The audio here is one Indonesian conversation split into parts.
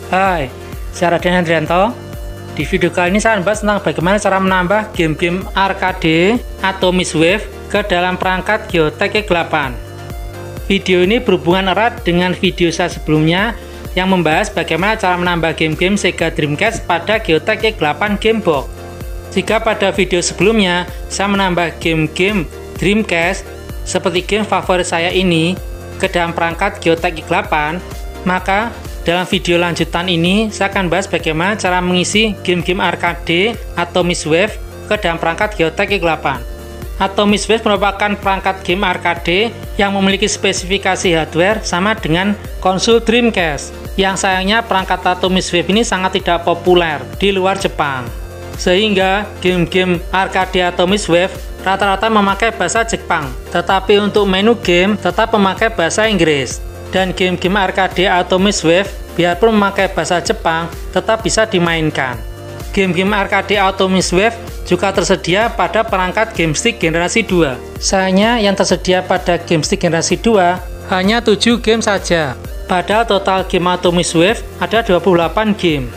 Hai, saya Raden Hendrianto. Di video kali ini saya membahas tentang bagaimana cara menambah game-game arcade atau Wave ke dalam perangkat Geotek X8. Video ini berhubungan erat dengan video saya sebelumnya yang membahas bagaimana cara menambah game-game Sega Dreamcast pada Geotek X8 Gamebox. Jika pada video sebelumnya saya menambah game-game Dreamcast seperti game favorit saya ini ke dalam perangkat Geotek X8, maka dalam video lanjutan ini saya akan bahas bagaimana cara mengisi game-game arcade atau Wave ke dalam perangkat Geotek X8. Atau Wave merupakan perangkat game arcade yang memiliki spesifikasi hardware sama dengan konsol Dreamcast. Yang sayangnya perangkat atau Wave ini sangat tidak populer di luar Jepang. Sehingga game-game arcade atau Wave rata-rata memakai bahasa Jepang, tetapi untuk menu game tetap memakai bahasa Inggris. Dan game-game arcade atau Wave biarpun memakai bahasa Jepang tetap bisa dimainkan. Game-game arcade atau Wave juga tersedia pada perangkat GameStick generasi 2. Sayangnya yang tersedia pada GameStick generasi 2 hanya 7 game saja. Padahal total game atau Wave ada 28 game.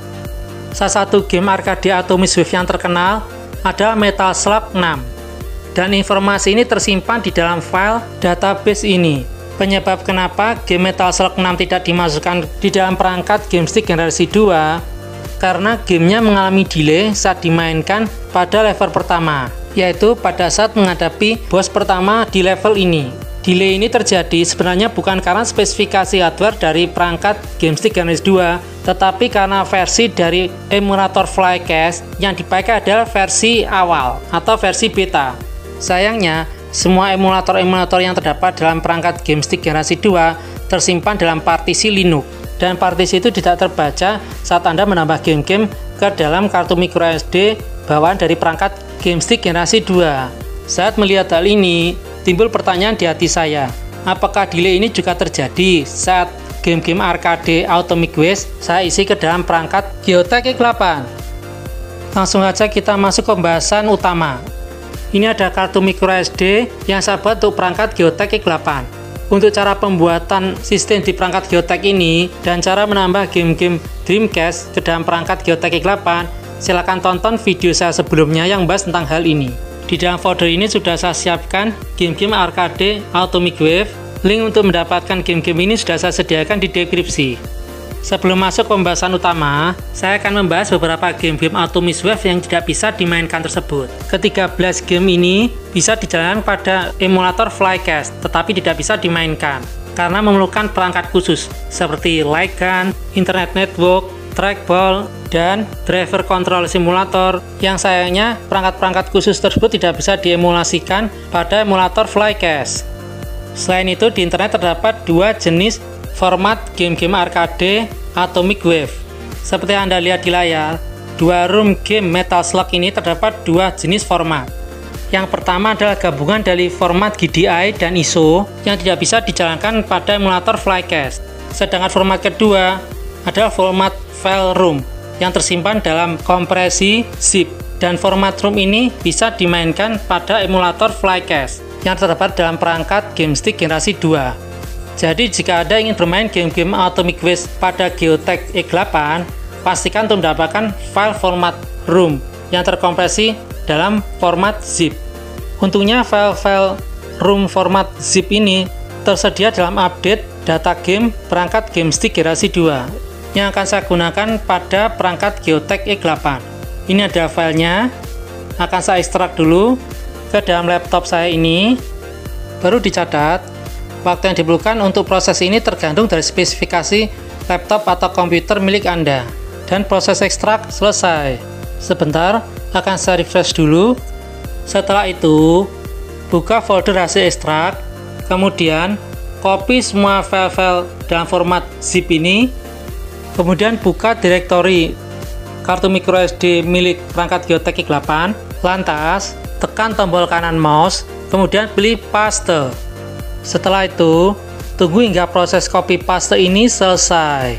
Salah satu game arcade atau Wave yang terkenal adalah Metal Slug 6. Dan informasi ini tersimpan di dalam file database ini. Penyebab kenapa game Metal Slug 6 tidak dimasukkan di dalam perangkat GameStick generasi 2 karena gamenya mengalami delay saat dimainkan pada level pertama, yaitu pada saat menghadapi bos pertama di level ini. Delay ini terjadi sebenarnya bukan karena spesifikasi hardware dari perangkat GameStick generasi 2, tetapi karena versi dari emulator Flycast yang dipakai adalah versi awal atau versi beta. Sayangnya, semua emulator-emulator yang terdapat dalam perangkat GameStick generasi 2 tersimpan dalam partisi Linux, dan partisi itu tidak terbaca saat Anda menambah game-game ke dalam kartu microSD bawaan dari perangkat GameStick generasi 2. Saat melihat hal ini, timbul pertanyaan di hati saya, apakah delay ini juga terjadi saat game-game arcade atau Wave saya isi ke dalam perangkat Geotek X8? Langsung saja kita masuk ke pembahasan utama. Ini ada kartu microSD yang saya buat untuk perangkat Geotek X8. Untuk cara pembuatan sistem di perangkat Geotek ini dan cara menambah game-game Dreamcast ke dalam perangkat Geotek X8, silakan tonton video saya sebelumnya yang membahas tentang hal ini. Di dalam folder ini sudah saya siapkan game-game arcade atau Wave. Link untuk mendapatkan game-game ini sudah saya sediakan di deskripsi. Sebelum masuk ke pembahasan utama, saya akan membahas beberapa game-game atau Wave yang tidak bisa dimainkan tersebut. Ke-13 game ini bisa dijalankan pada emulator Flycast, tetapi tidak bisa dimainkan karena memerlukan perangkat khusus seperti light gun, internet network, trackball, dan driver control simulator yang sayangnya perangkat-perangkat khusus tersebut tidak bisa diemulasikan pada emulator Flycast. Selain itu, di internet terdapat dua jenis format game-game arcade atau Wave. Seperti Anda lihat di layar, dua room game Metal Slug ini terdapat dua jenis format. Yang pertama adalah gabungan dari format GDI dan ISO yang tidak bisa dijalankan pada emulator Flycast. Sedangkan format kedua adalah format file room yang tersimpan dalam kompresi zip, dan format room ini bisa dimainkan pada emulator Flycast yang terdapat dalam perangkat GameStick generasi 2. Jadi jika Anda ingin bermain game-game atau Wave pada Geotek X8, pastikan untuk mendapatkan file format ROM yang terkompresi dalam format zip. Untungnya file-file ROM format zip ini tersedia dalam update data game perangkat GameStick generasi 2 yang akan saya gunakan pada perangkat Geotek X8. Ini ada filenya, akan saya ekstrak dulu ke dalam laptop saya ini, baru dicatat. Waktu yang diperlukan untuk proses ini tergantung dari spesifikasi laptop atau komputer milik Anda. Dan proses ekstrak selesai. Sebentar, akan saya refresh dulu. Setelah itu, buka folder hasil ekstrak, kemudian copy semua file-file dalam format zip ini, kemudian buka direktori kartu microSD milik perangkat Geotek X8, lantas tekan tombol kanan mouse, kemudian pilih paste. Setelah itu, tunggu hingga proses copy paste ini selesai.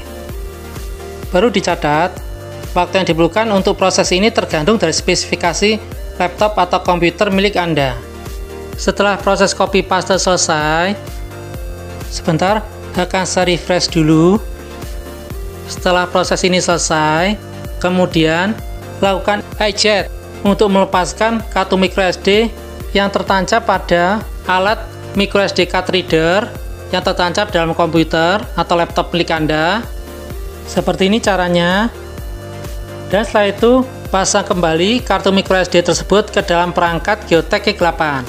Baru dicatat, waktu yang diperlukan untuk proses ini tergantung dari spesifikasi laptop atau komputer milik Anda. Setelah proses copy paste selesai, sebentar akan saya refresh dulu. Setelah proses ini selesai, kemudian lakukan eject untuk melepaskan kartu microSD yang tertancap pada alat microSD card reader yang tertancap dalam komputer atau laptop milik Anda. Seperti ini caranya. Dan setelah itu, pasang kembali kartu microSD tersebut ke dalam perangkat Geotek X8.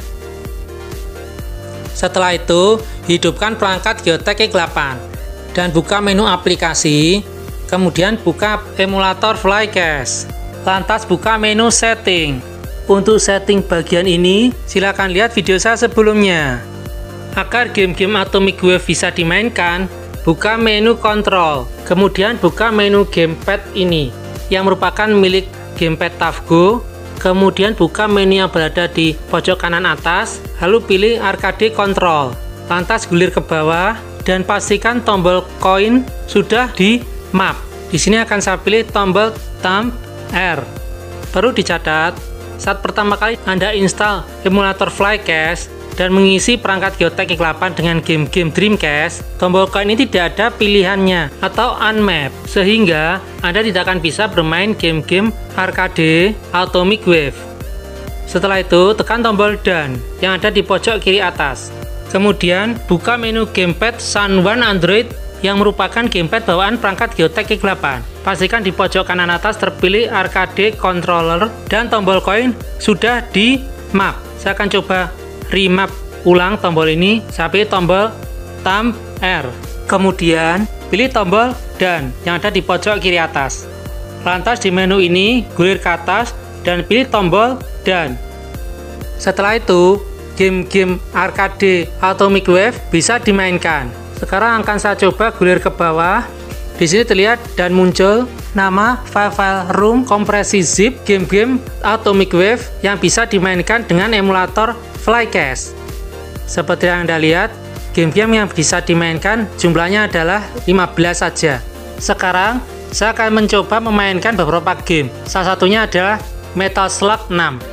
Setelah itu, hidupkan perangkat Geotek X8 dan buka menu aplikasi, kemudian buka emulator Flycast. Lantas buka menu setting. Untuk setting bagian ini, silakan lihat video saya sebelumnya. Agar game-game Atomic Wave bisa dimainkan, buka menu control, kemudian buka menu gamepad ini, yang merupakan milik gamepad TUF Go, kemudian buka menu yang berada di pojok kanan atas, lalu pilih arcade control. Lantas gulir ke bawah, dan pastikan tombol koin sudah di map. Di sini akan saya pilih tombol thumb R. Perlu dicatat, saat pertama kali Anda install emulator Flycast dan mengisi perangkat Geotek X8 dengan game-game Dreamcast, tombol koin ini tidak ada pilihannya atau unmap, sehingga Anda tidak akan bisa bermain game-game arcade Atomic Wave. Setelah itu, tekan tombol Done yang ada di pojok kiri atas. Kemudian, buka menu gamepad Sunone Android yang merupakan gamepad bawaan perangkat Geotek X8. Pastikan di pojok kanan atas terpilih arcade controller dan tombol koin sudah di map. Saya akan coba remap ulang tombol ini. Saya pilih tombol thumb R. Kemudian pilih tombol Done yang ada di pojok kiri atas. Lantas di menu ini gulir ke atas dan pilih tombol Done. Setelah itu, game-game arcade Atomic Wave bisa dimainkan. Sekarang akan saya coba gulir ke bawah. Di sini terlihat dan muncul nama file room kompresi zip game-game Atomic Wave yang bisa dimainkan dengan emulator Flycast. Seperti yang Anda lihat, game-game yang bisa dimainkan jumlahnya adalah 15 saja. Sekarang, saya akan mencoba memainkan beberapa game. Salah satunya adalah Metal Slug 6.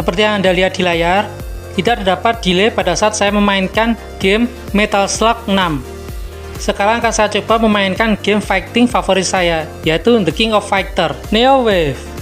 Seperti yang Anda lihat di layar, tidak terdapat delay pada saat saya memainkan game Metal Slug 6. Sekarang akan saya coba memainkan game fighting favorit saya, yaitu The King of Fighter, Neo Wave.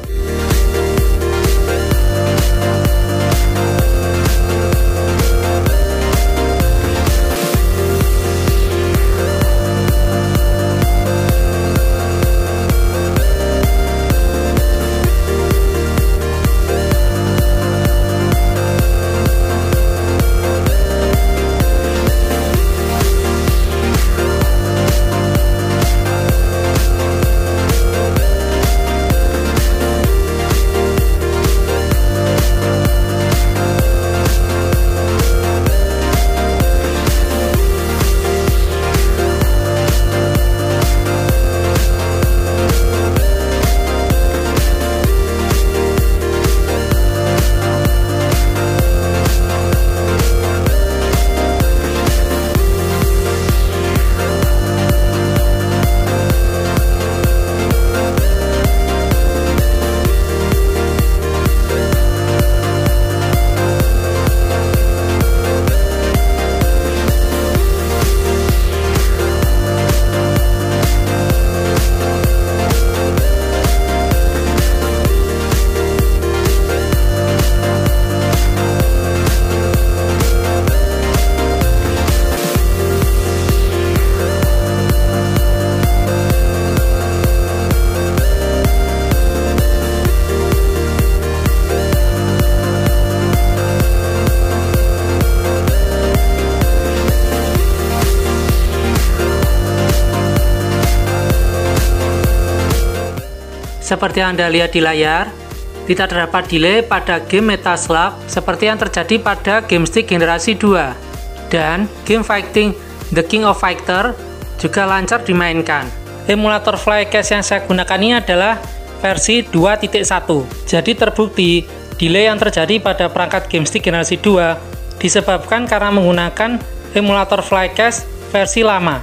Seperti yang Anda lihat di layar, tidak terdapat delay pada game Metal Slug seperti yang terjadi pada game stick generasi 2. Dan game fighting The King of Fighter juga lancar dimainkan. Emulator Flycast yang saya gunakan ini adalah versi 2.1. Jadi terbukti delay yang terjadi pada perangkat game stick generasi 2 disebabkan karena menggunakan emulator Flycast versi lama.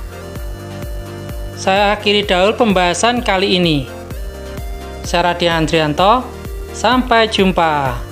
Saya akhiri dahulu pembahasan kali ini. Saya Radian Andrianto, sampai jumpa.